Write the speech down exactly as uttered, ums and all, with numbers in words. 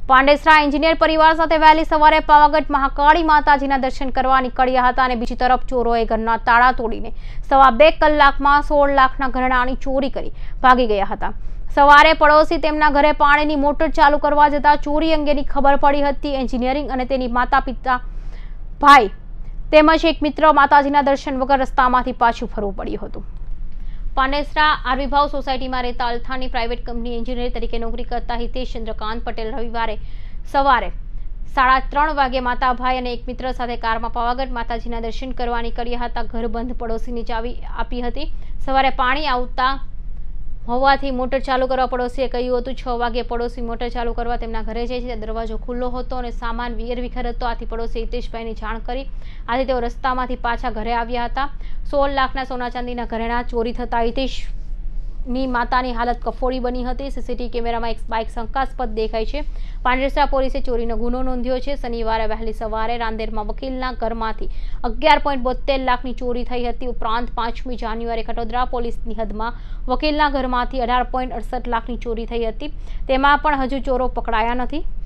Pandesara engineer પરિવાર સાથે વહેલી સવારે પાવાગઢ મહાકાળી માતાજીના દર્શન કરવા નીકળ્યા હતા અને બીજી તરફ ચોરોએ ઘરના તાળા તોડીને સવા બે કલાકમાં સોળ લાખના ઘરેણાની ચોરી કરી ભાગી ગયા હતા। સવારે પડોશી તેમના ઘરે પાણીની મોટર ચાલુ કરવા જતા ચોરી અંગેની ખબર પડી હતી। એન્જિનિયરિંગ અને તેની માતા પિતા ભાઈ તેમજ એક મિત્ર માતાજીના દર્શન વગર રસ્તામાંથી પાછું ફરવું પડ્યું હતું। પાંડેસરા આરવીભાવ સોસાયટીમાં રહેતા અલથાની પ્રાઇવેટ કંપની એન્જિનિયર તરીકે નોકરી કરતા હિતેશ ચંદ્રકાંત પટેલ રવિવારે સવારે સાડા ત્રણ વાગે માતાભાઈ અને એક મિત્ર સાથે કારમાં પાવાગઢ માતાજીના દર્શન કરવા નીકળ્યા હતા। ઘર બંધ પડોશીની ચાવી આપી હતી। સવારે પાણી આવતા હોવાથી મોટર ચાલુ કરવા પડોશીએ કહ્યું હતું। છ વાગે પડોશી મોટર ચાલુ કરવા તેમના ઘરે જાય છે। દરવાજો ખુલ્લો હતો અને સામાન વિયર વિખેર હતો। આથી પડોશી હિતેશભાઈની જાણ કરી આથી તેઓ રસ્તામાંથી પાછા ઘરે આવ્યા હતા। સોળ લાખના સોના ચાંદીના ઘરેણા ચોરી થતા હિતેશની માતાની હાલત કફોડી બની હતી। સીસીટીવી કેમેરામાં એક બાઇક શંકાસ્પદ દેખાય છે। પાંડેસરા પોલીસે ચોરીનો ગુનો નોંધ્યો છે। શનિવારે વહેલી સવારે રાંદેરમાં વકીલના ઘરમાંથી અગિયાર પોઈન્ટ બોતેર લાખની ચોરી થઈ હતી। ઉપરાંત પાંચમી જાન્યુઆરી કટોદરા પોલીસની હદમાં વકીલના ઘરમાંથી અઢાર પોઈન્ટ અડસઠ લાખની ચોરી થઈ હતી। તેમાં પણ હજુ ચોરો પકડાયા નથી।